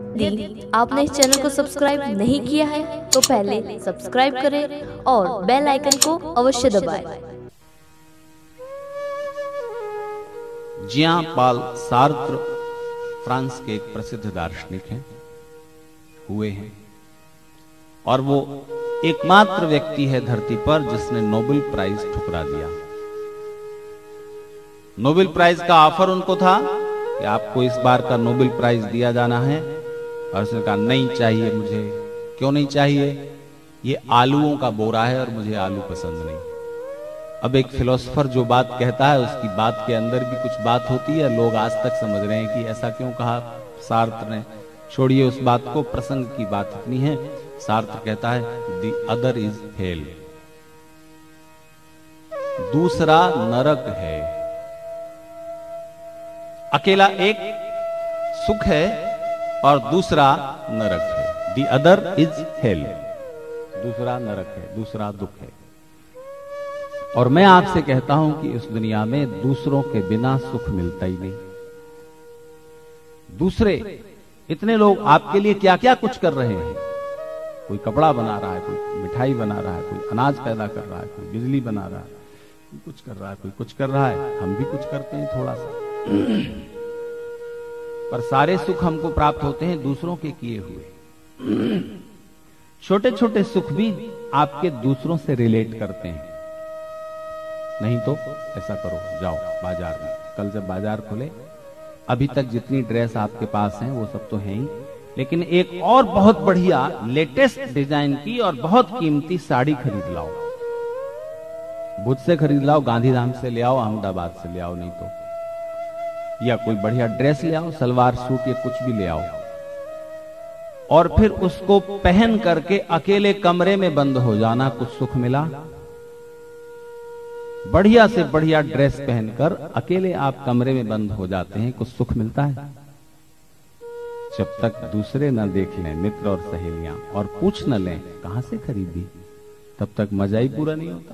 यदि आपने इस चैनल को सब्सक्राइब नहीं किया है तो पहले सब्सक्राइब करें और बेल आइकन को अवश्य दबाएं। जियां पाल सार्त्र फ्रांस के एक प्रसिद्ध दार्शनिक हैं, हुए हैं, और वो एकमात्र व्यक्ति है धरती पर जिसने नोबेल प्राइज ठुकरा दिया। नोबेल प्राइज का ऑफर उनको था कि आपको इस बार का नोबेल प्राइज दिया जाना है, और उसने कहा नहीं चाहिए मुझे। क्यों नहीं चाहिए? ये आलूओं का बोरा है और मुझे आलू पसंद नहीं। अब एक फिलोसोफर जो बात कहता है उसकी बात के अंदर भी कुछ बात होती है। लोग आज तक समझ रहे हैं कि ऐसा क्यों कहा सार्त्र ने। छोड़िए उस बात को, प्रसंग की बात इतनी है। सार्त्र कहता है द अदर इज हेल, दूसरा नरक है। अकेला एक सुख है और दूसरा नरक है। द अदर इज हेल, दूसरा नरक है, दूसरा दुख है। और मैं आपसे कहता हूं कि इस दुनिया में दूसरों के बिना सुख मिलता ही नहीं। दूसरे इतने लोग आपके लिए क्या क्या कुछ कर रहे हैं। कोई कपड़ा बना रहा है, कोई मिठाई बना रहा है, कोई अनाज पैदा कर रहा है, कोई बिजली बना रहा है, कोई कुछ कर रहा है, कोई कुछ कर रहा है। हम भी कुछ करते हैं थोड़ा सा, पर सारे सुख हमको प्राप्त होते हैं दूसरों के किए हुए। छोटे छोटे सुख भी आपके दूसरों से रिलेट करते हैं। नहीं तो ऐसा करो, जाओ बाजार में, कल जब बाजार खुले, अभी तक जितनी ड्रेस आपके पास हैं वो सब तो है ही, लेकिन एक और बहुत बढ़िया लेटेस्ट डिजाइन की और बहुत कीमती साड़ी खरीद लाओ। भुज से खरीद लाओ, गांधीधाम से ले आओ, अहमदाबाद से ले आओ, नहीं तो या कोई बढ़िया ड्रेस ले आओ, सलवार सूट या कुछ भी ले आओ, और फिर उसको पहन करके अकेले कमरे में बंद हो जाना। कुछ सुख मिला? बढ़िया से बढ़िया ड्रेस पहनकर अकेले आप कमरे में बंद हो जाते हैं, कुछ सुख मिलता है? जब तक दूसरे न देख लें, मित्र और सहेलियां, और पूछ न लें कहां से खरीदी, तब तक मजा ही पूरा नहीं होता।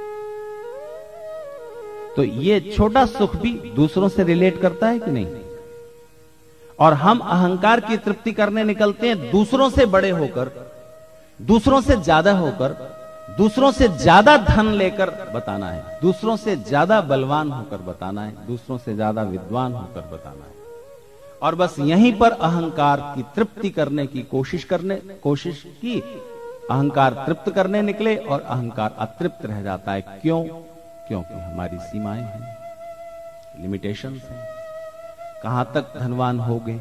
तो ये छोटा सुख भी दूसरों से रिलेट करता है कि नहीं? और हम अहंकार की तृप्ति करने निकलते हैं दूसरों से बड़े होकर, दूसरों से ज्यादा होकर, दूसरों से ज्यादा धन लेकर बताना है, दूसरों से ज्यादा बलवान होकर बताना है, दूसरों से ज्यादा विद्वान होकर बताना है। और बस यहीं पर अहंकार की तृप्ति करने की कोशिश की, अहंकार तृप्त करने निकले और अहंकार अतृप्त रह जाता है। क्यों? क्योंकि हमारी सीमाएं हैं, लिमिटेशंस हैं। कहां तक धनवान होगे?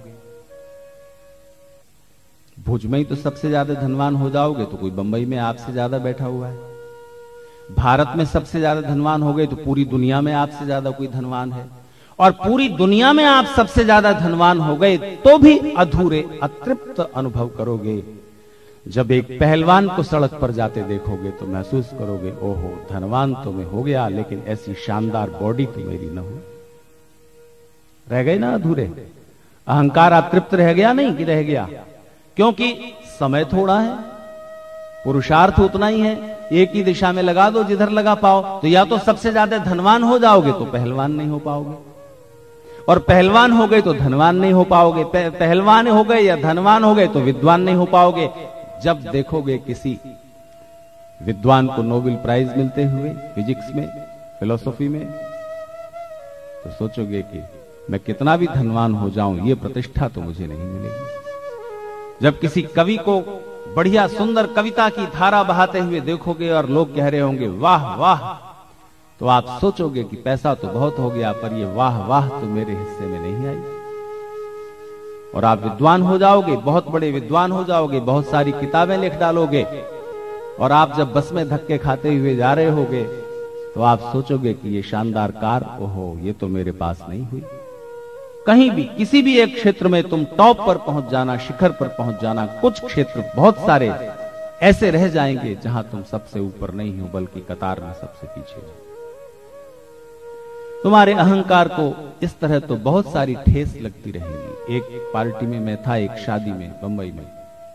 भुज में ही तो सबसे ज्यादा धनवान हो जाओगे तो कोई बंबई में आपसे ज्यादा बैठा हुआ है। भारत में सबसे ज्यादा धनवान हो गए तो पूरी दुनिया में आपसे ज्यादा कोई धनवान है। और पूरी दुनिया में आप सबसे ज्यादा धनवान हो गए तो भी अधूरे, अतृप्त अनुभव करोगे। जब एक पहलवान को सड़क पर जाते देखोगे तो महसूस करोगे, ओहो धनवान तो मैं हो गया, लेकिन ऐसी शानदार बॉडी तो मेरी न हो। रह गए ना अधूरे? अहंकार अतृप्त रह गया नहीं कि रह गया? क्योंकि समय थोड़ा है, पुरुषार्थ उतना ही है। एक ही दिशा में लगा दो जिधर लगा पाओ, तो या तो सबसे ज्यादा धनवान हो जाओगे तो पहलवान नहीं हो पाओगे, और पहलवान हो गए तो धनवान नहीं हो पाओगे, पहलवान हो गए या धनवान हो गए तो विद्वान नहीं हो पाओगे। जब देखोगे किसी विद्वान को नोबेल प्राइज मिलते हुए फिजिक्स में, फिलोसॉफी में, तो सोचोगे कि मैं कितना भी धनवान हो जाऊं, ये प्रतिष्ठा तो मुझे नहीं मिलेगी। जब किसी कवि को बढ़िया सुंदर कविता की धारा बहाते हुए देखोगे और लोग कह रहे होंगे वाह वाह, तो आप सोचोगे कि पैसा तो बहुत हो गया, पर ये वाह वाह तो मेरे हिस्से में नहीं आई। और आप विद्वान हो जाओगे, बहुत बड़े विद्वान हो जाओगे, बहुत सारी किताबें लिख डालोगे, और आप जब बस में धक्के खाते हुए जा रहे होगे तो आप सोचोगे कि ये शानदार कार, ओहो ये तो मेरे पास नहीं हुई। कहीं भी किसी भी एक क्षेत्र में तुम टॉप पर पहुंच जाना, शिखर पर पहुंच जाना, कुछ क्षेत्र बहुत सारे ऐसे रह जाएंगे जहां तुम सबसे ऊपर नहीं हो बल्कि कतार में सबसे पीछे हो। तुम्हारे अहंकार को इस तरह तो बहुत सारी ठेस लगती रहेगी। एक पार्टी में मैं था, एक शादी में बंबई में,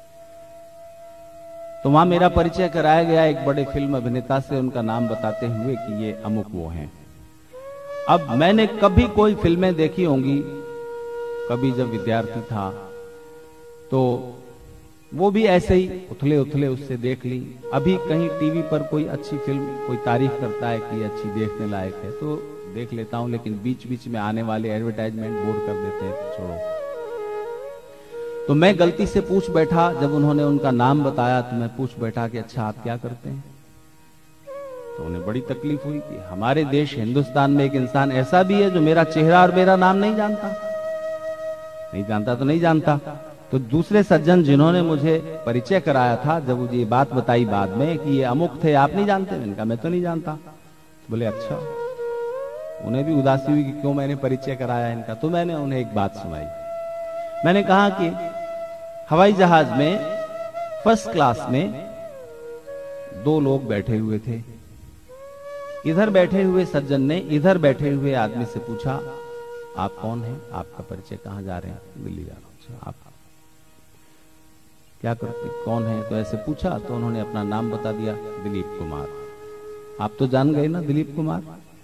तो वहां मेरा परिचय कराया गया एक बड़े फिल्म अभिनेता से, उनका नाम बताते हुए कि ये अमुक वो हैं। अब मैंने कभी कोई फिल्में देखी होंगी, कभी जब विद्यार्थी था तो वो भी ऐसे ही उथले उथले उससे देख ली। अभी कहीं टीवी पर कोई अच्छी फिल्म कोई तारीफ करता है कि अच्छी देखने लायक है तो देख लेता हूं, लेकिन बीच बीच में आने वाले एडवर्टाइजमेंट बोर कर देते हैं, तो छोड़ो। तो मैं गलती से पूछ बैठा, जब उन्होंने उनका नाम बताया तो मैं पूछ बैठा कि अच्छा आप क्या करते हैं। तो उन्हें बड़ी तकलीफ हुई कि हमारे देश हिंदुस्तान में एक इंसान ऐसा भी है जो मेरा चेहरा और मेरा नाम नहीं जानता। नहीं जानता तो नहीं जानता। तो दूसरे सज्जन जिन्होंने मुझे परिचय कराया था, जब मुझे ये बात बताई बाद में कि ये अमुक थे, आप नहीं जानते? मैंने कहा मैं तो नहीं जानता। तो बोले अच्छा। उन्हें भी उदासी हुई कि क्यों मैंने परिचय कराया इनका। तो मैंने उन्हें एक बात सुनाई। मैंने कहा कि हवाई जहाज में फर्स्ट क्लास में 2 लोग बैठे हुए थे। इधर बैठे हुए सज्जन ने इधर बैठे हुए आदमी से पूछा, आप कौन हैं? आपका परिचय? कहां जा रहे हैं? दिल्ली जा रहा हूं। आप क्या करते, कौन है? तो ऐसे पूछा तो उन्होंने अपना नाम बता दिया, दिलीप कुमार। आप तो जान गए ना दिलीप कुमार।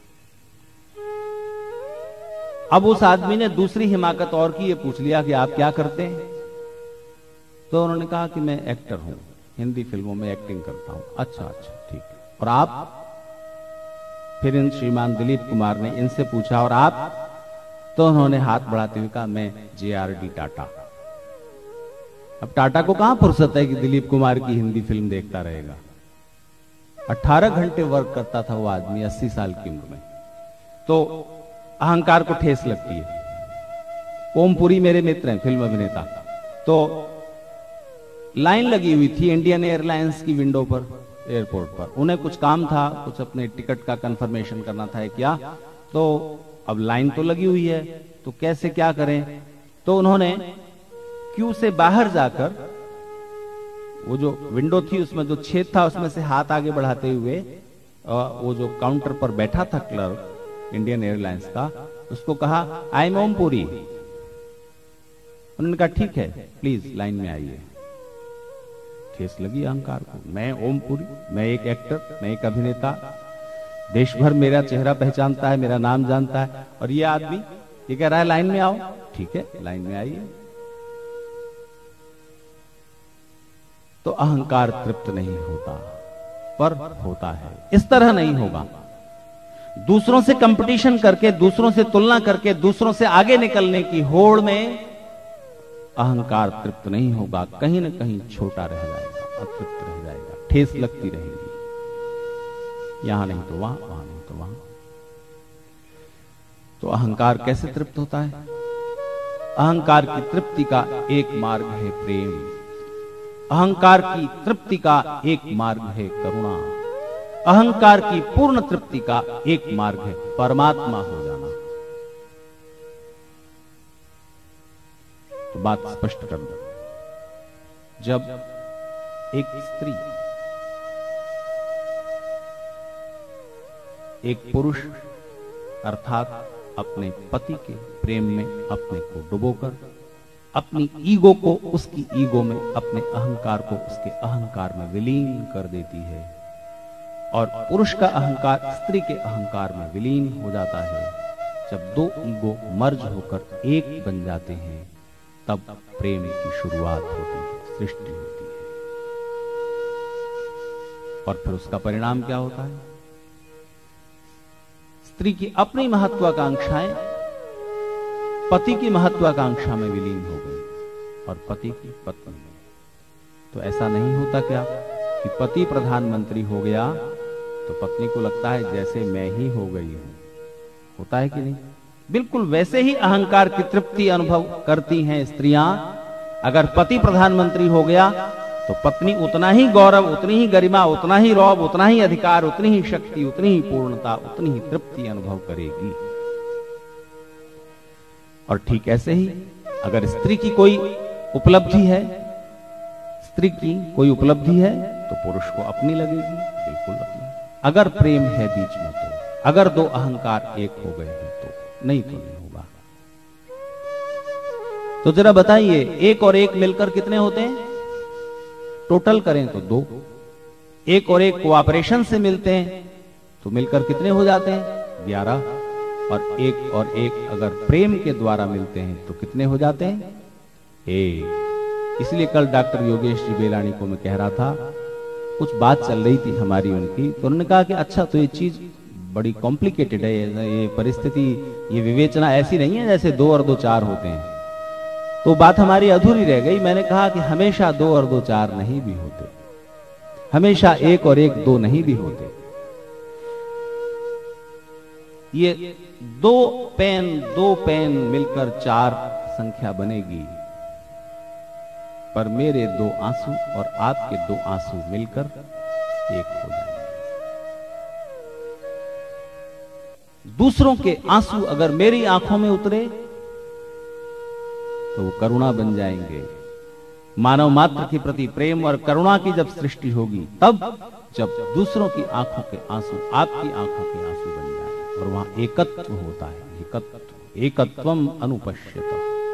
अब उस आदमी ने दूसरी हिमाकत और की, ये पूछ लिया कि आप क्या करते हैं? तो उन्होंने कहा कि मैं एक्टर हूं, हिंदी फिल्मों में एक्टिंग करता हूं। अच्छा अच्छा ठीक है। और आप? फिर इन श्रीमान दिलीप कुमार ने इनसे पूछा, और आप? तो उन्होंने हाथ बढ़ाते हुए कहा मैं JRD टाटा। अब टाटा को कहां फुर्सत है कि दिलीप कुमार की हिंदी फिल्म देखता रहेगा। 18 घंटे वर्क करता था वो आदमी 80 साल की उम्र में। तो अहंकार को ठेस लगती है। ओमपुरी मेरे मित्र हैं, फिल्म अभिनेता। तो लाइन लगी हुई थी इंडियन एयरलाइंस की विंडो पर, एयरपोर्ट पर। उन्हें कुछ काम था, कुछ अपने टिकट का कंफर्मेशन करना था क्या। तो अब लाइन तो लगी हुई है, तो कैसे क्या करें। तो उन्होंने क्यू से बाहर जाकर वो जो विंडो थी उसमें जो छेद था उसमें से हाथ आगे बढ़ाते हुए वो जो काउंटर पर बैठा था क्लर्क इंडियन एयरलाइंस का, उसको कहा आई एम ओमपुरी। उन्होंने कहा ठीक है प्लीज लाइन में आइए। ठेस लगी अहंकार को। मैं ओमपुरी, मैं एक एक्टर, मैं एक अभिनेता, देश भर मेरा चेहरा पहचानता है, मेरा नाम जानता है, और ये आदमी ये कह रहा है लाइन में आओ। ठीक है लाइन में आइए। तो अहंकार तृप्त नहीं होता, पर होता है। इस तरह नहीं होगा। दूसरों से कंपटीशन करके, दूसरों से तुलना करके, दूसरों से आगे निकलने की होड़ में अहंकार तृप्त नहीं होगा। कहीं ना कहीं छोटा रह जाएगा, अतृप्त रह जाएगा, ठेस लगती रहेगी। यहां नहीं तो वहां, वहां नहीं तो वहां। तो अहंकार कैसे तृप्त होता है? अहंकार की तृप्ति का एक मार्ग है प्रेम। अहंकार की तृप्ति का एक मार्ग है करुणा। अहंकार की पूर्ण तृप्ति का एक मार्ग है परमात्मा हो जाना। तो बात स्पष्ट कर दो। जब एक स्त्री एक पुरुष अर्थात अपने पति के प्रेम में अपने को डुबोकर अपनी ईगो को उसकी ईगो में, अपने अहंकार को उसके अहंकार में विलीन कर देती है, और पुरुष का अहंकार स्त्री के अहंकार में विलीन हो जाता है, जब 2 ईगो मर्ज होकर एक बन जाते हैं, तब प्रेम की शुरुआत होती है, सृष्टि होती है। और फिर उसका परिणाम क्या होता है? स्त्री की अपनी महत्वाकांक्षाएं पति की महत्वाकांक्षा में विलीन हो गई, और पति की पत्नी में। तो ऐसा नहीं होता क्या कि पति प्रधानमंत्री हो गया तो पत्नी को लगता है जैसे मैं ही हो गई हूं। होता है कि नहीं? बिल्कुल वैसे ही अहंकार की तृप्ति अनुभव करती हैं स्त्रियां। अगर पति प्रधानमंत्री हो गया तो पत्नी उतना ही गौरव, उतनी ही गरिमा, उतना ही रौब, उतना ही अधिकार, उतनी ही शक्ति, उतनी ही पूर्णता, उतनी ही तृप्ति अनुभव करेगी। और ठीक ऐसे ही अगर स्त्री की कोई उपलब्धि है, स्त्री की कोई उपलब्धि है तो पुरुष को अपनी लगेगी, बिल्कुल अपनी। अगर प्रेम है बीच में तो, अगर 2 अहंकार एक हो गए हैं तो, नहीं तो नहीं होगा। तो जरा बताइए, 1 और 1 मिलकर कितने होते हैं? टोटल करें तो 2। 1 और 1 कोऑपरेशन से मिलते हैं तो मिलकर कितने हो जाते हैं? 11। और 1 और 1 अगर प्रेम के द्वारा मिलते हैं तो कितने हो जाते हैं? 1। इसलिए कल डॉक्टर योगेश जी बेलानी को मैं कह रहा था, कुछ बात चल रही थी हमारी उनकी, तो उन्होंने कहा कि अच्छा तो ये चीज बड़ी कॉम्प्लिकेटेड है, ये परिस्थिति, ये विवेचना ऐसी नहीं है जैसे 2 और 2 4 होते हैं। तो बात हमारी अधूरी रह गई। मैंने कहा कि हमेशा 2 और 2 4 नहीं भी होते, हमेशा 1 और 1 2 नहीं भी होते। ये 2 पेन मिलकर 4 संख्या बनेगी, पर मेरे 2 आंसू और आपके 2 आंसू मिलकर 1 हो जाएंगे। दूसरों के आंसू अगर मेरी आंखों में उतरे तो वो करुणा बन जाएंगे। मानव मात्र के प्रति प्रेम और करुणा की जब सृष्टि होगी, तब जब दूसरों की आंखों के आंसू आपकी आंखों के आंसू बन जाए, और वहां एकत्व होता है। एकत्वम अनुपश्यत।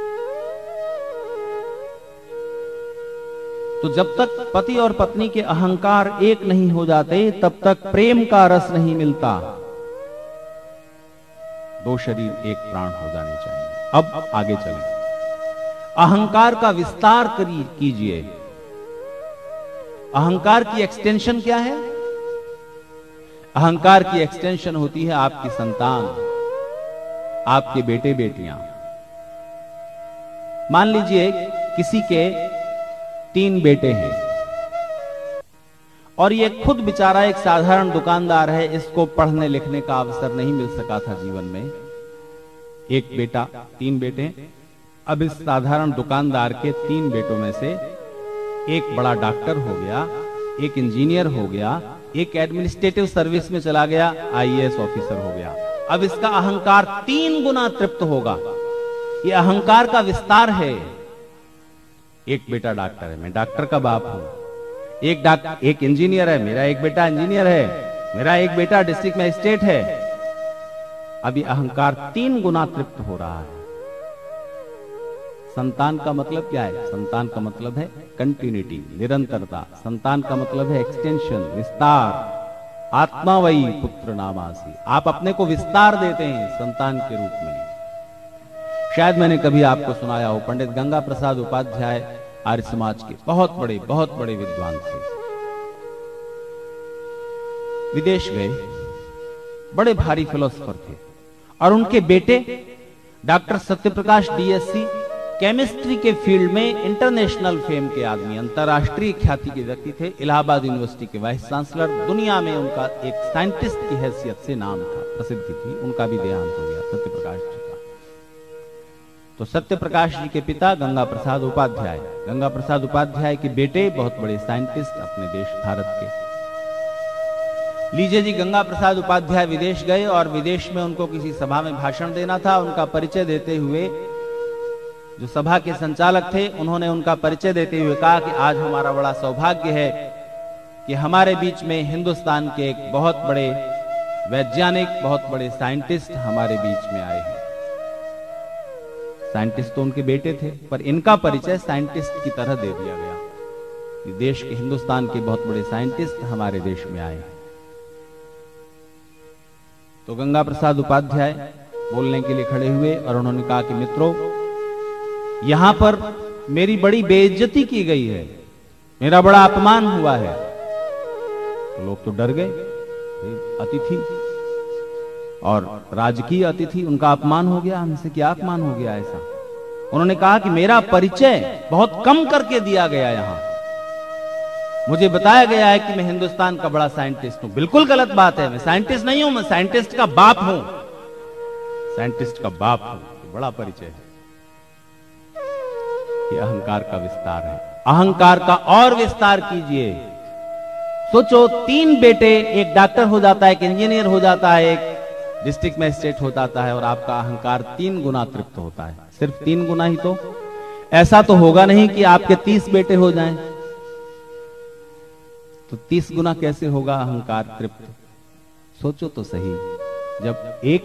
तो जब तक पति और पत्नी के अहंकार एक नहीं हो जाते, तब तक प्रेम का रस नहीं मिलता। 2 शरीर 1 प्राण हो जाने चाहिए। अब आगे चलें। अहंकार का विस्तार कीजिए। अहंकार की एक्सटेंशन क्या है? अहंकार की एक्सटेंशन होती है आपकी संतान, आपके बेटे बेटियां। मान लीजिए किसी के 3 बेटे हैं और ये खुद बेचारा एक साधारण दुकानदार है, इसको पढ़ने लिखने का अवसर नहीं मिल सका था जीवन में। 1 बेटा, 3 बेटे। अब इस साधारण दुकानदार के 3 बेटों में से एक बड़ा डॉक्टर हो गया, एक इंजीनियर हो गया, एक एडमिनिस्ट्रेटिव सर्विस में चला गया, आईएएस ऑफिसर हो गया। अब इसका अहंकार 3 गुना तृप्त होगा। यह अहंकार का विस्तार है। एक बेटा डॉक्टर है, मैं डॉक्टर का बाप हूं। एक इंजीनियर है, मेरा एक बेटा इंजीनियर है। मेरा एक बेटा डिस्ट्रिक्ट मजिस्ट्रेट है। अब ये अहंकार 3 गुना तृप्त हो रहा है। संतान का मतलब क्या है? संतान का मतलब है कंटिन्यूटी, निरंतरता। संतान का मतलब है एक्सटेंशन, विस्तार। आत्मा वही पुत्र नामासी। आप अपने को विस्तार देते हैं संतान के रूप में। शायद मैंने कभी आपको सुनाया हो, पंडित गंगा प्रसाद उपाध्याय आर्य समाज के बहुत बड़े विद्वान थे। विदेश गए, बड़े भारी फिलोसोफर थे, और उनके बेटे डॉक्टर सत्यप्रकाश डीएससी केमिस्ट्री के फील्ड में इंटरनेशनल फेम के आदमी, अंतरराष्ट्रीय ख्याति के व्यक्ति थे। इलाहाबाद यूनिवर्सिटी के वाइस चांसलर, दुनिया में उनका एक साइंटिस्ट की हैसियत से नाम था, प्रसिद्धि थी। उनका भी देहांत हो गया सत्यप्रकाश जी का। तो सत्यप्रकाश जी के पिता गंगा प्रसाद उपाध्याय, गंगा प्रसाद उपाध्याय के बेटे बहुत बड़े साइंटिस्ट अपने देश भारत के। लीजिए जी, गंगा प्रसाद उपाध्याय विदेश गए और विदेश में उनको किसी सभा में भाषण देना था। उनका परिचय देते हुए जो सभा के संचालक थे, उन्होंने उनका परिचय देते हुए कहा कि आज हमारा बड़ा सौभाग्य है कि हमारे बीच में हिंदुस्तान के एक बहुत बड़े वैज्ञानिक, बहुत बड़े साइंटिस्ट हमारे बीच में आए हैं। साइंटिस्ट तो उनके बेटे थे, पर इनका परिचय साइंटिस्ट की तरह दे दिया गया कि देश के, हिंदुस्तान के बहुत बड़े साइंटिस्ट हमारे देश में आए हैं। तो गंगा प्रसाद उपाध्याय बोलने के लिए खड़े हुए और उन्होंने कहा कि मित्रों, यहां पर मेरी बड़ी बेइज्जती की गई है, मेरा बड़ा अपमान हुआ है। तो लोग तो डर गए, अतिथि और राजकीय अतिथि, उनका अपमान हो गया। हमसे क्या अपमान हो गया ऐसा? उन्होंने कहा कि मेरा परिचय बहुत कम करके दिया गया। यहां मुझे बताया गया है कि मैं हिंदुस्तान का बड़ा साइंटिस्ट हूं। बिल्कुल गलत बात है, मैं साइंटिस्ट नहीं हूं, मैं साइंटिस्ट का बाप हूं। साइंटिस्ट का बाप हूं, बड़ा परिचय है। ये अहंकार का विस्तार है। अहंकार का और विस्तार कीजिए। सोचो, 3 बेटे, एक डॉक्टर हो जाता है, एक इंजीनियर हो जाता है, एक डिस्ट्रिक्ट मजिस्ट्रेट हो जाता है, और आपका अहंकार 3 गुना तृप्त होता है। सिर्फ 3 गुना ही तो? ऐसा तो होगा नहीं कि आपके 30 बेटे हो जाएं। तो 30 गुना कैसे होगा अहंकार तृप्त? सोचो तो सही। जब एक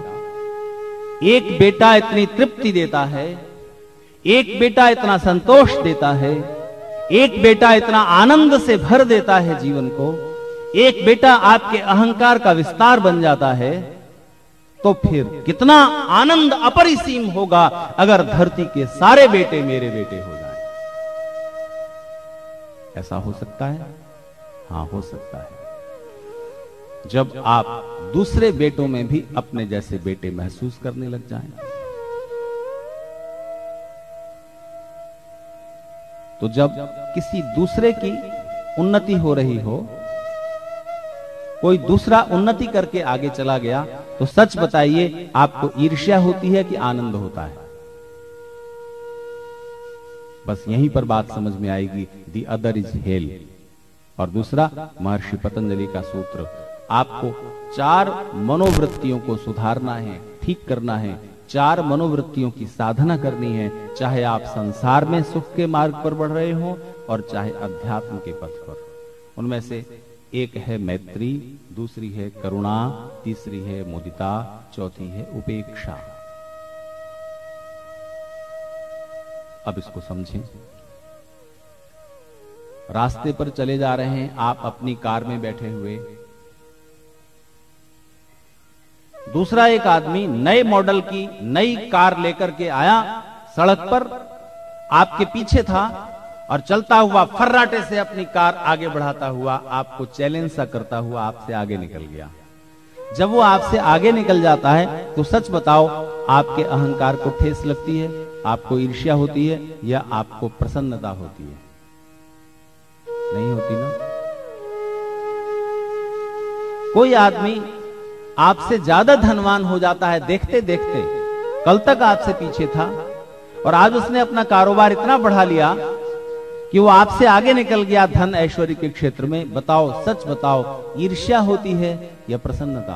बेटा इतनी तृप्ति देता है, एक बेटा इतना संतोष देता है, एक बेटा इतना आनंद से भर देता है जीवन को, एक बेटा आपके अहंकार का विस्तार बन जाता है, तो फिर कितना आनंद अपरिसीम होगा अगर धरती के सारे बेटे मेरे बेटे हो जाएं। ऐसा हो सकता है? हां, हो सकता है। जब आप दूसरे बेटों में भी अपने जैसे बेटे महसूस करने लग जाएं, तो जब किसी दूसरे की उन्नति हो रही हो, कोई दूसरा उन्नति करके आगे चला गया, तो सच बताइए आपको ईर्ष्या होती है कि आनंद होता है? बस यहीं पर बात समझ में आएगी। The other is hell. और दूसरा, महर्षि पतंजलि का सूत्र, आपको 4 मनोवृत्तियों को सुधारना है, ठीक करना है। 4 मनोवृत्तियों की साधना करनी है, चाहे आप संसार में सुख के मार्ग पर बढ़ रहे हो और चाहे अध्यात्म के पथ पर। उनमें से एक है मैत्री, दूसरी है करुणा, तीसरी है मुदिता, चौथी है उपेक्षा। अब इसको समझें। रास्ते पर चले जा रहे हैं, आप अपनी कार में बैठे हुए, दूसरा एक आदमी नए मॉडल की नई कार लेकर के आया, सड़क पर आपके पीछे था और चलता हुआ फर्राटे से अपनी कार आगे बढ़ाता हुआ आपको चैलेंज सा करता हुआ आपसे आगे निकल गया। जब वो आपसे आगे निकल जाता है तो सच बताओ, आपके अहंकार को ठेस लगती है, आपको ईर्ष्या होती है या आपको प्रसन्नता होती है? नहीं होती ना। कोई आदमी आपसे ज्यादा धनवान हो जाता है देखते देखते, कल तक आपसे पीछे था और आज उसने अपना कारोबार इतना बढ़ा लिया कि वो आपसे आगे निकल गया धन ऐश्वर्य के क्षेत्र में। बताओ, सच बताओ, ईर्ष्या होती है या प्रसन्नता?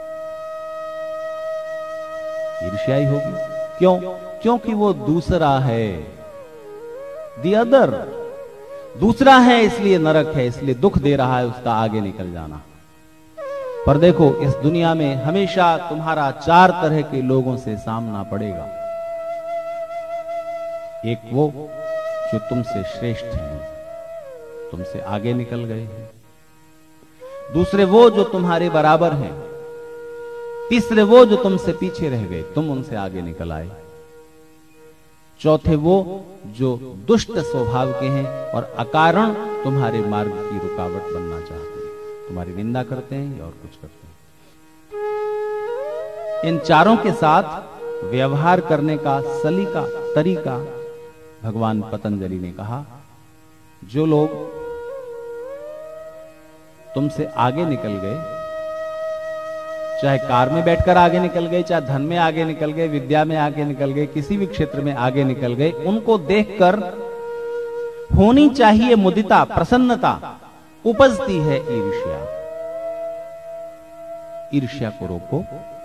ईर्ष्या ही होगी। क्यों? क्योंकि वो दूसरा है। दी अदर, दूसरा है, इसलिए नरक है, इसलिए दुख दे रहा है उसका आगे निकल जाना। पर देखो, इस दुनिया में हमेशा तुम्हारा 4 तरह के लोगों से सामना पड़ेगा। एक वो जो तुमसे श्रेष्ठ हैं, तुमसे आगे निकल गए हैं। दूसरे वो जो तुम्हारे बराबर हैं। तीसरे वो जो तुमसे पीछे रह गए, तुम उनसे आगे निकल आए। चौथे वो जो दुष्ट स्वभाव के हैं और अकारण तुम्हारे मार्ग की रुकावट बनना चाहते हैं, तुम्हारी निंदा करते हैं और कुछ करते हैं। इन चारों के साथ व्यवहार करने का सलीका, तरीका भगवान पतंजलि ने कहा, जो लोग तुमसे आगे निकल गए, चाहे कार में बैठकर आगे निकल गए, चाहे धन में आगे निकल गए, विद्या में आगे निकल गए, किसी भी क्षेत्र में आगे निकल गए, उनको देखकर होनी चाहिए मुदिता, प्रसन्नता, उपजती है ईर्ष्या। ईर्ष्या को रोको,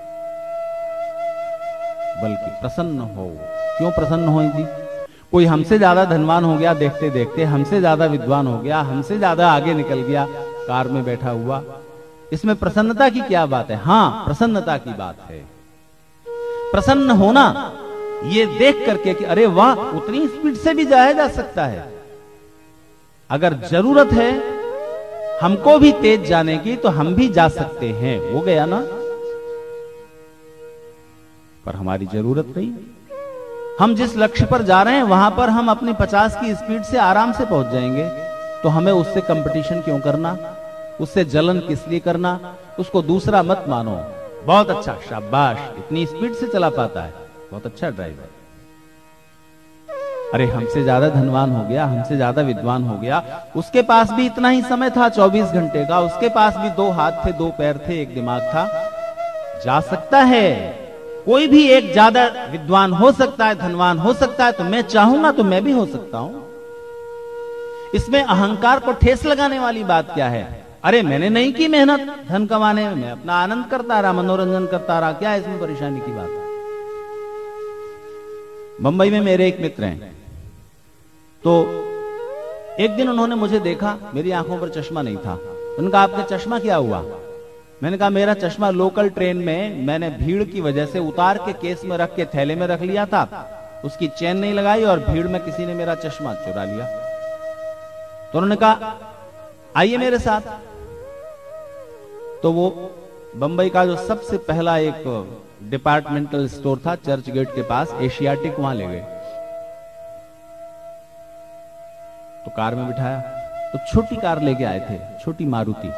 बल्कि प्रसन्न हो। क्यों प्रसन्न हो जी? कोई हमसे ज्यादा धनवान हो गया देखते देखते, हमसे ज्यादा विद्वान हो गया, हमसे ज्यादा आगे निकल गया, कार में बैठा हुआ, इसमें प्रसन्नता की क्या बात है? हां, प्रसन्नता की बात है। प्रसन्न होना ये देख करके कि अरे वाह, उतनी स्पीड से भी जाया जा सकता है। अगर जरूरत है हमको भी तेज जाने की तो हम भी जा सकते हैं, हो गया ना। पर हमारी जरूरत नहीं। हम जिस लक्ष्य पर जा रहे हैं वहां पर हम अपनी 50 की स्पीड से आराम से पहुंच जाएंगे, तो हमें उससे कंपटीशन क्यों करना? उससे जलन किस लिए करना? उसको दूसरा मत मानो। बहुत अच्छा, शाबाश, इतनी स्पीड से चला पाता है, बहुत अच्छा ड्राइवर। अरे हमसे ज्यादा धनवान हो गया, हमसे ज्यादा विद्वान हो गया, उसके पास भी इतना ही समय था 24 घंटे का, उसके पास भी 2 हाथ थे, 2 पैर थे, एक दिमाग था। जा सकता है, कोई भी एक ज्यादा विद्वान हो सकता है, धनवान हो सकता है। तो मैं चाहूंगा तो मैं भी हो सकता हूं। इसमें अहंकार को ठेस लगाने वाली बात क्या है? अरे मैंने नहीं की मेहनत धन कमाने में, मैं अपना आनंद करता रहा, मनोरंजन करता रहा, क्या इसमें परेशानी की बात है? मुंबई में मेरे एक मित्र हैं, तो एक दिन उन्होंने मुझे देखा, मेरी आंखों पर चश्मा नहीं था। उन्होंने कहा, आपका चश्मा क्या हुआ? मैंने कहा, मेरा चश्मा लोकल ट्रेन में मैंने भीड़ की वजह से उतार के केस में रख के थैले में रख लिया था, उसकी चेन नहीं लगाई और भीड़ में किसी ने मेरा चश्मा चुरा लिया। तो उन्होंने कहा, आइए मेरे साथ। तो वो बंबई का जो सबसे पहला एक डिपार्टमेंटल स्टोर था चर्च गेट के पास, एशियाटिक, वहां ले गए। तो कार में बिठाया, तो छोटी कार लेके आए थे, छोटी मारुति।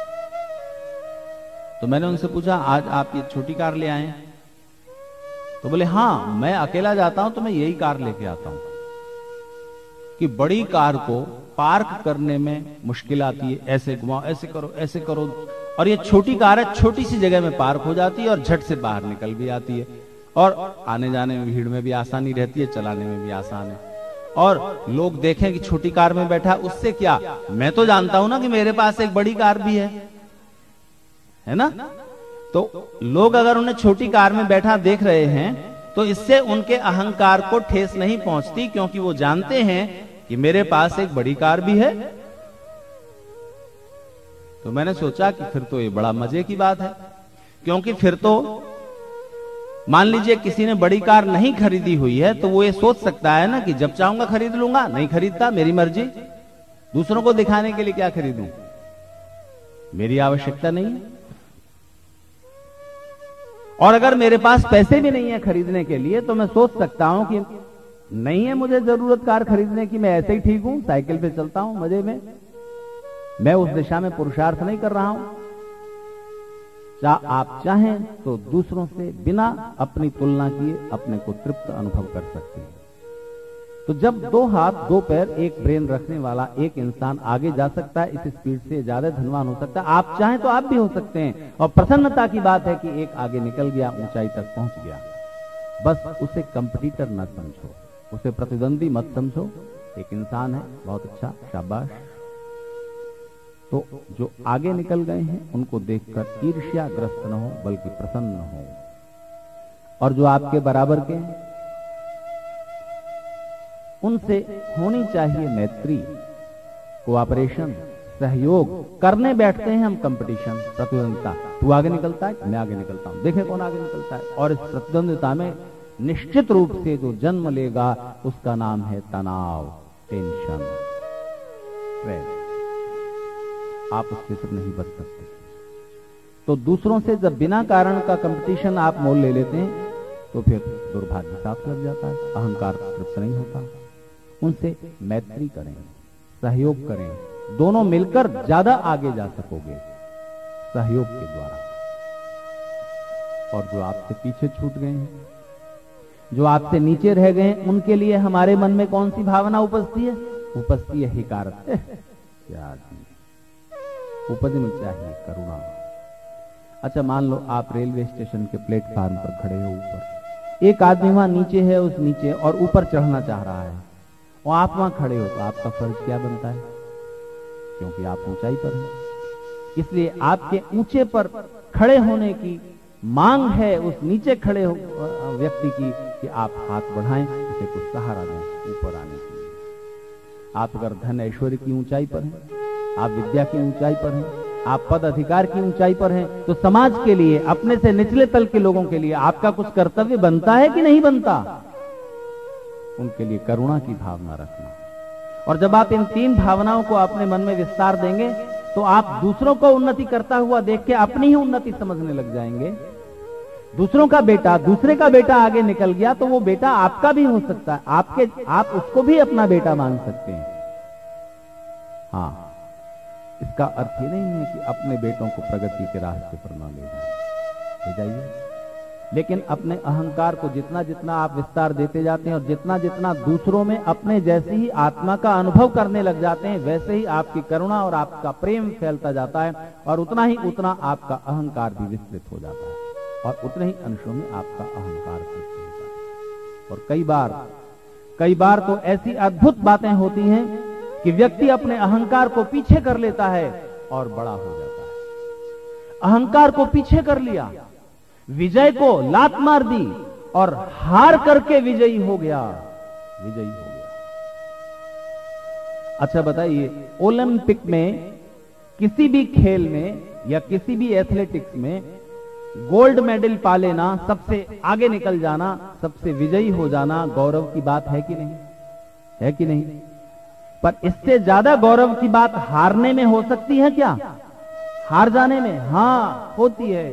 तो मैंने उनसे पूछा, आज आप ये छोटी कार ले आए हैं? तो बोले हाँ, मैं अकेला जाता हूं तो मैं यही कार लेके आता हूं, कि बड़ी कार को पार्क करने में मुश्किल आती है, ऐसे घुमाओ, ऐसे करो, ऐसे करो, और ये छोटी कार है, छोटी सी जगह में पार्क हो जाती है और झट से बाहर निकल भी आती है, और आने जाने में भीड़ में भी आसानी रहती है, चलाने में भी आसान है। और लोग देखें कि छोटी कार में बैठा, उससे क्या, मैं तो जानता हूं ना कि मेरे पास एक बड़ी कार भी है ना। तो लोग अगर उन्हें छोटी कार में बैठा देख रहे हैं तो इससे उनके अहंकार को ठेस नहीं पहुंचती, क्योंकि वो जानते हैं कि मेरे पास एक बड़ी कार भी है। तो मैंने सोचा कि फिर तो ये बड़ा मजे की बात है, क्योंकि फिर तो मान लीजिए किसी ने बड़ी कार नहीं खरीदी हुई है तो वो ये सोच सकता है ना कि जब चाहूंगा खरीद लूंगा, नहीं खरीदता, मेरी मर्जी, दूसरों को दिखाने के लिए क्या खरीदूं, मेरी आवश्यकता नहीं है। और अगर मेरे पास पैसे भी नहीं है खरीदने के लिए तो मैं सोच सकता हूं कि नहीं है मुझे जरूरत कार खरीदने की, मैं ऐसे ही ठीक हूं, साइकिल पे चलता हूं मजे में, मैं उस दिशा में पुरुषार्थ नहीं कर रहा हूं। आप चाहें तो दूसरों से बिना अपनी तुलना किए अपने को तृप्त अनुभव कर सकते हैं। तो जब 2 हाथ 2 पैर 1 ब्रेन रखने वाला एक इंसान आगे जा सकता है, इस स्पीड से ज्यादा धनवान हो सकता है। आप चाहें तो आप भी हो सकते हैं, और प्रसन्नता की बात है कि एक आगे निकल गया, ऊंचाई तक पहुंच गया। बस उसे कंपटीटर न समझो, उसे प्रतिद्वंदी मत समझो, एक इंसान है, बहुत अच्छा, शाबाश। तो जो आगे निकल गए हैं उनको देखकर ईर्ष्याग्रस्त न हो, बल्कि प्रसन्न हो। और जो आपके बराबर के हैं उनसे होनी चाहिए मैत्री, कोऑपरेशन, सहयोग। करने बैठते हैं हम कंपटीशन, प्रतिद्वंदिता, तू आगे निकलता है, मैं आगे निकलता हूं, देखें कौन आगे निकलता है। और इस प्रतिद्वंदिता में निश्चित रूप से जो जन्म लेगा उसका नाम है तनाव, टेंशन, स्ट्रेस। आप उसके सिर्फ नहीं बच सकते। तो दूसरों से जब बिना कारण का कंपटीशन आप मोल ले लेते हैं तो फिर दुर्भाग्य साथ लग जाता है, अहंकार तृप्त नहीं होता। उनसे मैत्री करें, सहयोग करें, दोनों मिलकर ज्यादा आगे जा सकोगे सहयोग के द्वारा। और जो आपसे पीछे छूट गए हैं, जो आपसे नीचे रह गए हैं, उनके लिए हमारे मन में कौन सी भावना उपजती है? उपजती है हिकारत। क्या उपजनी चाहिए करुणा। अच्छा, मान लो आप रेलवे स्टेशन के प्लेटफार्म पर खड़े हो, ऊपर एक आदमी वहां नीचे है, उस नीचे और ऊपर चढ़ना चाह रहा है, और आप वहां खड़े हो, तो आपका फर्ज क्या बनता है? क्योंकि आप ऊंचाई पर हैं, इसलिए आपके ऊंचे पर खड़े होने की मांग है उस नीचे खड़े व्यक्ति की कि आप हाथ बढ़ाएं, उसे कुछ सहारा दें ऊपर आने के लिए। आप अगर धन ऐश्वर्य की ऊंचाई पर हैं, आप विद्या की ऊंचाई पर हैं, आप पद अधिकार की ऊंचाई पर हैं, तो समाज के लिए, अपने से निचले तल के लोगों के लिए आपका कुछ कर्तव्य बनता है कि नहीं बनता? उनके लिए करुणा की भावना रखना। और जब आप इन 3 भावनाओं को अपने मन में विस्तार देंगे तो आप दूसरों को उन्नति करता हुआ देख के अपनी ही उन्नति समझने लग जाएंगे। दूसरों का बेटा, दूसरे का बेटा आगे निकल गया तो वो बेटा आपका भी हो सकता है, आप उसको भी अपना बेटा मान सकते हैं। हाँ, इसका अर्थ ये नहीं है कि अपने बेटों को प्रगति के रास्ते पर न ले जाइए, लेकिन अपने अहंकार को जितना जितना आप विस्तार देते जाते हैं और जितना जितना दूसरों में अपने जैसी ही आत्मा का अनुभव करने लग जाते हैं, वैसे ही आपकी करुणा और आपका प्रेम फैलता जाता है, और उतना ही उतना आपका अहंकार भी विस्तृत हो जाता है, और उतने ही अंशों में आपका अहंकार तृप्त होता है। और कई बार तो ऐसी अद्भुत बातें होती हैं कि व्यक्ति अपने अहंकार को पीछे कर लेता है और बड़ा हो जाता है। अहंकार को पीछे कर लिया, विजय को लात मार दी और हार करके विजयी हो गया। अच्छा बताइए, ओलंपिक में, किसी भी खेल में या किसी भी एथलेटिक्स में गोल्ड मेडल पा लेना, सबसे आगे निकल जाना, सबसे विजयी हो जाना गौरव की बात है कि नहीं? है कि नहीं? पर इससे ज्यादा गौरव की बात हारने में हो सकती है क्या? हार जाने में? हां, होती है।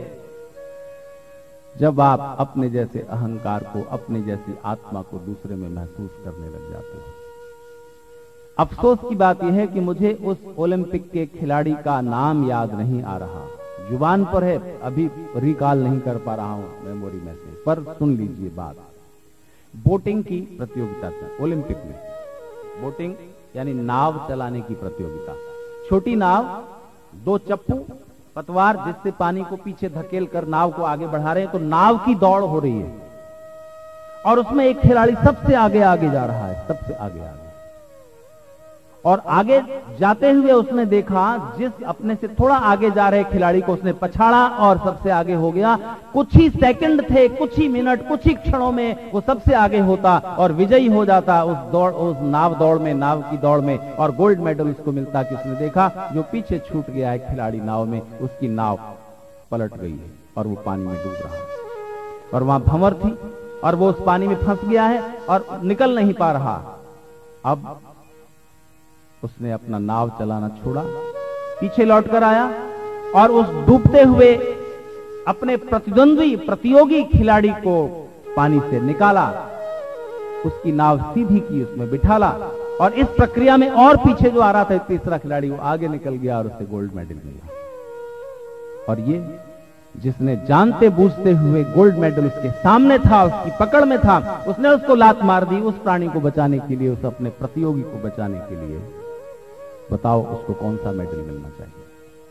जब आप अपने जैसे अहंकार को, अपने जैसी आत्मा को दूसरे में महसूस करने लग जाते हो। अफसोस की बात यह है कि मुझे उस ओलंपिक के खिलाड़ी का नाम याद नहीं आ रहा, जुबान पर है, अभी रिकॉल नहीं कर पा रहा हूं मेमोरी में से, पर सुन लीजिए बात। बोटिंग की प्रतियोगिता थी ओलंपिक में। बोटिंग यानी नाव चलाने की प्रतियोगिता। छोटी नाव, 2 चप्पू, पतवार जिससे पानी को पीछे धकेल कर नाव को आगे बढ़ा रहे हैं, तो नाव की दौड़ हो रही है और उसमें एक खिलाड़ी सबसे आगे आगे जा रहा है, सबसे आगे आगे। और आगे जाते हुए उसने देखा जिस अपने से थोड़ा आगे जा रहे खिलाड़ी को उसने पछाड़ा और सबसे आगे हो गया। कुछ ही सेकंड थे, कुछ ही मिनट, कुछ ही क्षणों में वो सबसे आगे होता और विजयी हो जाता उस नाव दौड़ में, नाव की दौड़ में, और गोल्ड मेडल उसको मिलता कि उसने देखा जो पीछे छूट गया है खिलाड़ी नाव में, उसकी नाव पलट गई है और वो पानी में डूब रहा है और वहां भंवर थी और वो उस पानी में फंस गया है और निकल नहीं पा रहा। अब उसने अपना नाव चलाना छोड़ा, पीछे लौटकर आया और उस डूबते हुए अपने प्रतियोगी खिलाड़ी को पानी से निकाला, उसकी नाव सीधी की, उसमें बिठाला और इस प्रक्रिया में और पीछे जो आ रहा था तीसरा खिलाड़ी वो आगे निकल गया और उसे गोल्ड मेडल मिला। और ये जिसने जानते बूझते हुए गोल्ड मेडल उसके सामने था, उसकी पकड़ में था, उसने उसको लात मार दी उस प्राणी को बचाने के लिए, उस अपने प्रतियोगी को बचाने के लिए। बताओ उसको कौन सा मेडल मिलना चाहिए?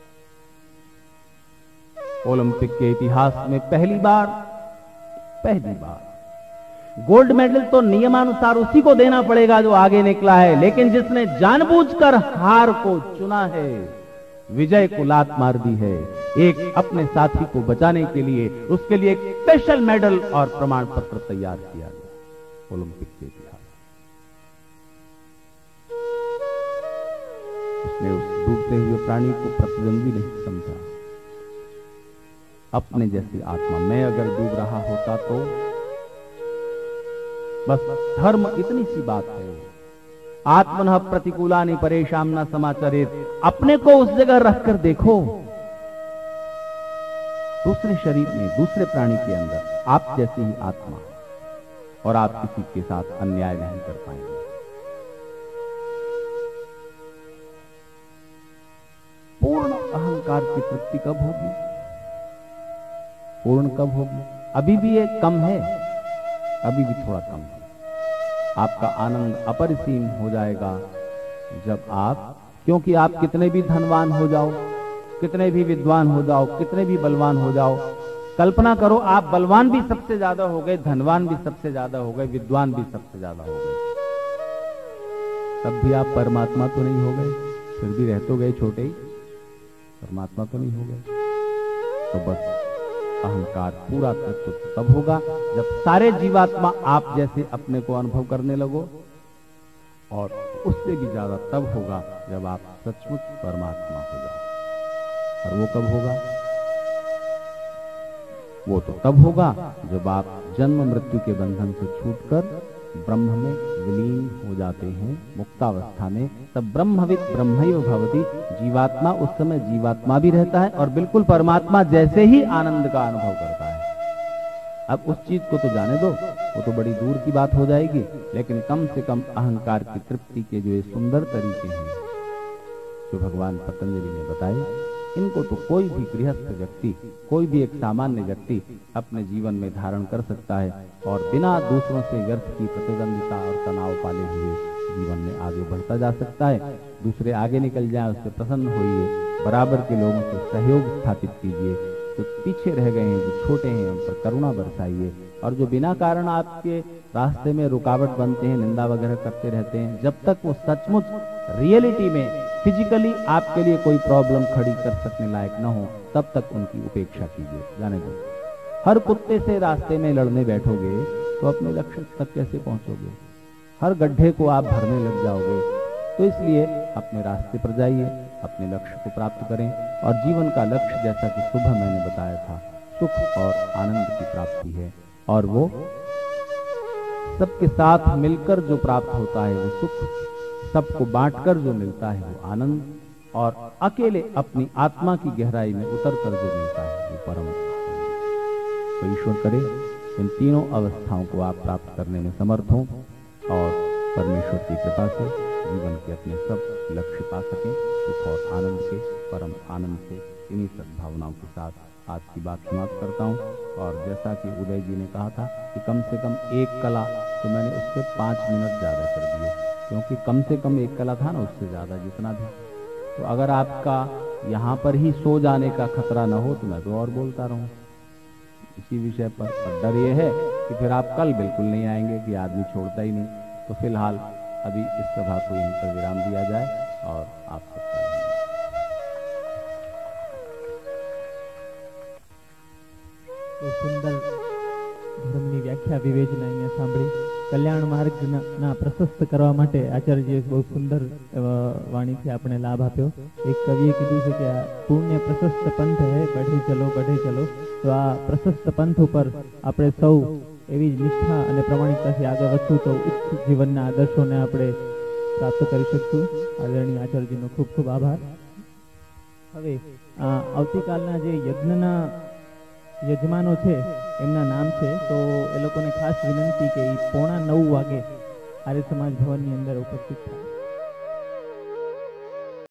ओलंपिक के इतिहास में पहली बार गोल्ड मेडल तो नियमानुसार उसी को देना पड़ेगा जो आगे निकला है, लेकिन जिसने जानबूझकर हार को चुना है, विजय को लात मार दी है, एक अपने साथी को बचाने के लिए, उसके लिए एक स्पेशल मेडल और प्रमाण पत्र तैयार किया गया ओलंपिक के इतिहास। उसने उस डूबते हुए प्राणी को प्रतिद्वंदी नहीं समझा, अपने जैसी आत्मा। मैं अगर डूब रहा होता तो बस धर्म इतनी सी बात है, आत्मनः प्रतिकूलानि परेशान न समाचरेत। अपने को उस जगह रखकर देखो, दूसरे शरीर में, दूसरे प्राणी के अंदर आप जैसी ही आत्मा, और आप किसी के साथ अन्याय नहीं कर पाएंगे। पूर्ण अहंकार की तृप्ति कब होगी? पूर्ण कब होगी? अभी भी ये कम है, अभी भी थोड़ा कम है। आपका आनंद अपरिसीम हो जाएगा जब आप, क्योंकि आप कितने भी धनवान हो जाओ, कितने भी विद्वान हो जाओ, कितने भी बलवान हो जाओ, कल्पना करो आप बलवान भी सबसे ज्यादा हो गए, धनवान भी सबसे ज्यादा हो गए, विद्वान भी सबसे ज्यादा हो गए, तब भी आप परमात्मा तो नहीं हो गए? फिर भी रह तो गए छोटे ही, परमात्मा तो नहीं हो गए। तो बस अहंकार पूरा तत्व तब होगा जब सारे जीवात्मा आप जैसे अपने को अनुभव करने लगो, और उससे भी ज्यादा तब होगा जब आप सचमुच परमात्मा हो जाओ। और वो कब होगा? वो तो तब होगा जब आप जन्म मृत्यु के बंधन से छूटकर ब्रह्म में विलीन हो जाते हैं, मुक्तावस्था में। तब ब्रह्मविद ब्रह्मैव भवति, जीवात्मा उस समय जीवात्मा भी रहता है और बिल्कुल परमात्मा जैसे ही आनंद का अनुभव करता है। अब उस चीज को तो जाने दो, वो तो बड़ी दूर की बात हो जाएगी, लेकिन कम से कम अहंकार की तृप्ति के जो ये सुंदर तरीके हैं जो भगवान पतंजलि ने बताए, इनको तो कोई भी गृहस्थ व्यक्ति, कोई भी एक सामान्य व्यक्ति अपने जीवन में धारण कर सकता है और बिना दूसरों से व्यर्थ की प्रतिद्वंदिता और तनाव पाले हुए जीवन में आगे बढ़ता जा सकता है। दूसरे आगे निकल जाएं, उससे प्रसन्न होइए, बराबर के लोगों से सहयोग स्थापित कीजिए, जो पीछे रह गए हैं, जो छोटे हैं, उन पर करुणा बरसाइए, और जो बिना कारण आपके रास्ते में रुकावट बनते हैं, निंदा वगैरह करते रहते हैं, जब तक वो सचमुच रियलिटी में फिजिकली आपके लिए कोई प्रॉब्लम खड़ी कर सकने लायक न हो, तब तक उनकी उपेक्षा कीजिए। जाने दो, हर कुत्ते से रास्ते में लड़ने बैठोगे तो अपने लक्ष्य तक कैसे पहुंचोगे? हर गड्ढे को आप भरने लग जाओगे। तो इसलिए अपने रास्ते पर जाइए, अपने लक्ष्य को प्राप्त करें, और जीवन का लक्ष्य जैसा कि सुबह मैंने बताया था, सुख और आनंद की प्राप्ति है, और वो सबके साथ मिलकर जो प्राप्त होता है वो सुख, सबको बांटकर जो मिलता है वो आनंद, और अकेले अपनी आत्मा की गहराई में उतरकर जो मिलता है वो परम आनंद। तो ईश्वर करे इन तीनों अवस्थाओं को आप प्राप्त करने में समर्थ हों, और परमेश्वर की कृपा से जीवन के अपने सब लक्ष्य पा सकें सुख और आनंद के, परम आनंद से। इन्हीं सद्भावनाओं के साथ आज की बात समाप्त करता हूँ। और जैसा कि उदय जी ने कहा था कि कम से कम एक कला, तो मैंने उससे 5 मिनट ज़्यादा कर दिए, क्योंकि कम से कम एक कला था ना, उससे ज़्यादा जितना भी। तो अगर आपका यहाँ पर ही सो जाने का खतरा न हो तो मैं तो और बोलता रहूँ इसी विषय पर डर ये है कि फिर आप कल बिल्कुल नहीं आएंगे कि आदमी छोड़ता ही नहीं। तो फिलहाल अभी इस सभा को यहीं पर विराम दिया जाए और आप सबका तो सुंदर धर्मनी व्याख्या विवेचना अहींया सांभળી। कल्याण मार्गना प्रशस्त करवा माटे आचार्यजीए बहुत सुंदर वाणीथी आपणे लाभ आप्यो। एक कविए कीधुं छे के आ पुण्य प्रशस्त पंथ है, बढ़े चलो बढ़े चलो। तो आ प्रशस्त पंथ पर आपणे सौ एवी निष्ठा अने प्रामाणिकताथी आगळ वधशुं तो उच्च जीवनना आदर्शोने आपणे प्राप्त करी शकशुं। आदरणीय आचार्यजीनो खूब खूब आभार। हवे आवतीकालना जे यज्ञना यजमानो छे एमना नाम छे, तो ए लोकोने खास विनंती के 8:45 वागे आर्य समाज भवननी अंदर उपस्थित थाय।